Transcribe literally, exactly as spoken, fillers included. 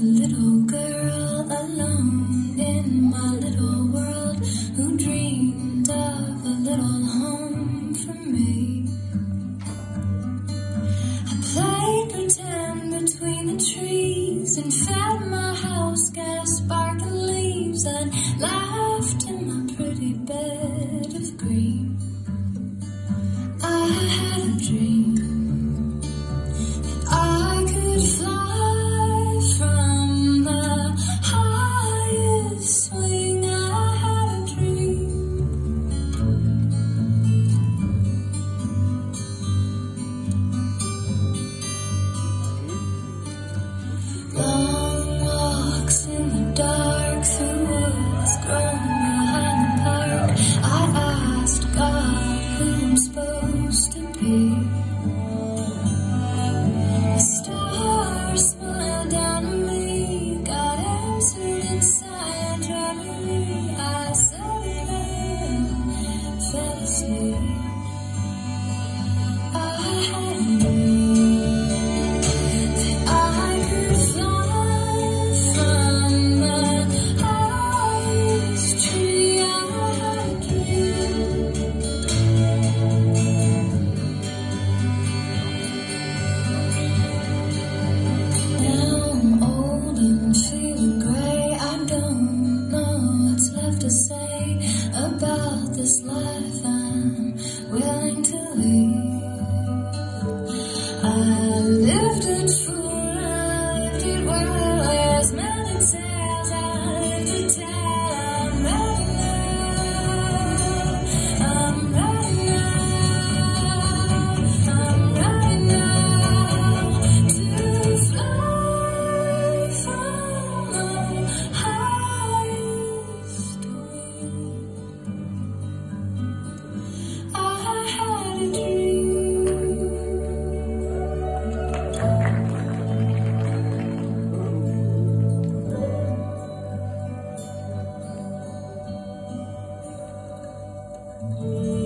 a little girl alone in my little world who dreamed of a little home for me. I played pretend between the trees and fed my house gas sparkling leaves and laughed in my pretty bed of green. I had a dream that I could fly from the highest swing. I had a dream. Long walks in the dark through woods grown behind the park. I asked God who I'm supposed to be. The stars smiled down at me. God answered inside gently. I said it and fell asleep. I had a dream that I could fly from the highest tree. I had a dream. Now I'm old and feeling gray. I don't know what's left to say about this life I'm willing to leave. I lived it full, I lived it well, as many tales I lived to tell. I'm ready now, I'm ready now, I'm ready now to fly from the highest wing. I had a dream. Mm-hmm.